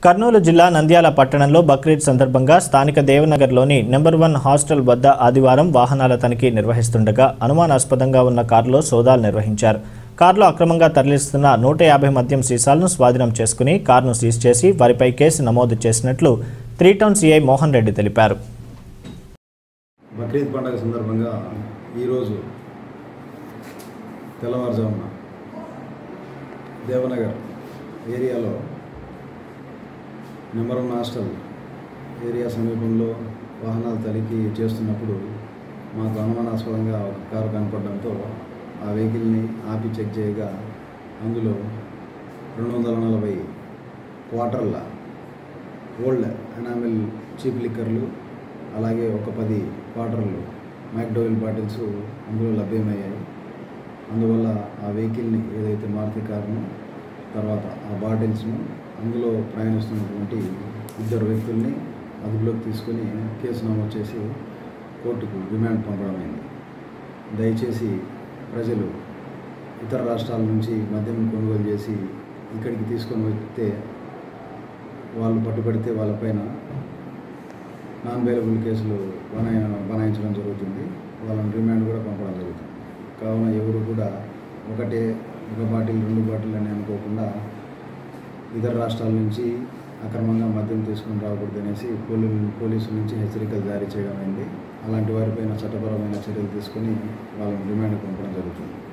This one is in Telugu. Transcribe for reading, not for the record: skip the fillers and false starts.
కర్నూలు జిల్లా నంద్యాల పట్టణంలో బక్రీద్ సందర్భంగా స్థానిక దేవనగర్లోని నెంబర్ 1 హాస్టల్ వద్ద ఆదివారం వాహనాల తనిఖీ నిర్వహిస్తుండగా అనుమానాస్పదంగా ఉన్న కారులో సోదాలు నిర్వహించారు. కారులో అక్రమంగా తరలిస్తున్న 150 మద్యం సీసాలను స్వాధీనం చేసుకుని కారును సీజ్ చేసి వారిపై కేసు నమోదు చేసినట్లు 3 టౌన్ సీఐ మోహన్ రెడ్డి తెలిపారు. బక్రీద్ పండుగ సందర్భంగా ఈరోజు తెల్లవారుజామున దేవనగర్ ఏరియాలో నెంబర్ 1 హాస్టల్ ఏరియా సమీపంలో వాహనాలు తనిఖీ చేస్తున్నప్పుడు మాకు అనుమానాస్పదంగా ఒక కారు కనపడడంతో ఆ వెహికల్ని ఆపి చెక్ చేయగా అందులో 240 క్వార్టర్ల ఓల్డ్ ఎనామిల్ చీప్ లిక్కర్లు అలాగే ఒక 10 క్వార్టర్లు మ్యాక్డోవెల్ బాటిల్స్ అందులో లభ్యమయ్యాయి. అందువల్ల ఆ వెహికల్ని ఏదైతే మారుతి కారును తర్వాత ఆ బాటిల్స్ను అందులో ప్రయాణిస్తున్నటువంటి 2 వ్యక్తుల్ని అదుపులోకి తీసుకొని కేసు నమోదు చేసి కోర్టుకు రిమాండ్ పంపడమైంది. దయచేసి ప్రజలు ఇతర రాష్ట్రాల నుంచి మద్యం కొనుగోలు చేసి ఇక్కడికి తీసుకొని వస్తే వాళ్ళు పట్టుబడితే వాళ్ళపైన నాన్ బెయిలబుల్ కేసులు బనాయించడం జరుగుతుంది. వాళ్ళని రిమాండ్ కూడా పంపడం జరుగుతుంది. కావున ఎవరు కూడా ఒక బాటిల్ 2 బాటిల్ అని అనుకోకుండా ఇతర రాష్ట్రాల నుంచి అక్రమంగా మద్యం తీసుకుని రాకూడదు అనేసి పోలీసుల నుంచి హెచ్చరికలు జారీ చేయడం అయింది. అలాంటి వారిపైన చట్టపరమైన చర్యలు తీసుకొని వాళ్ళని రిమాండ్ పంపడం జరుగుతుంది.